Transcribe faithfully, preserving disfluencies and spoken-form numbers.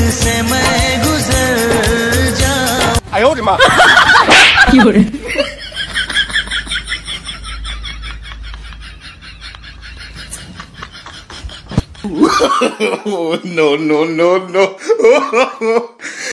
से मैं गुजर जाऊं। 哎呦我的妈！ 有人。 no no no no